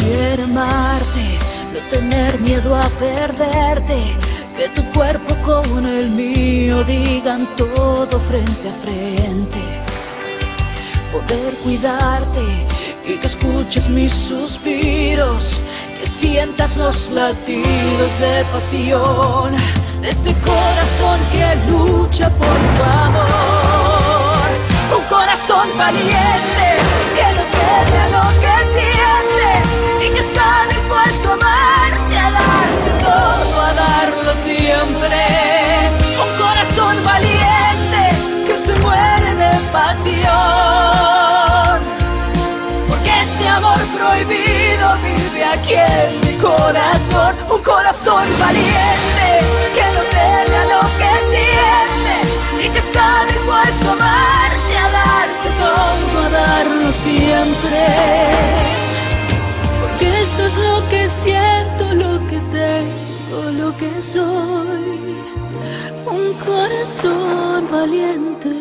quiere amarte, no tener miedo a perderte, que tu cuerpo con el mío digan todo frente a frente, poder cuidarte y que escuches mis suspiros, que sientas los latidos de pasión de este corazón que lucha por tu amor. Un corazón valiente que no teme a lo que siente y que está dispuesto a amarte, a darte todo, a darlo siempre. Un corazón valiente que se muere de pasión, porque este amor prohibido vive aquí en mi corazón. Un corazón valiente que no teme a lo que siente y que está dispuesto a amarte, a darte todo, a darlo siempre. Porque esto es lo que siento, lo que tengo, lo que soy. Un corazón valiente.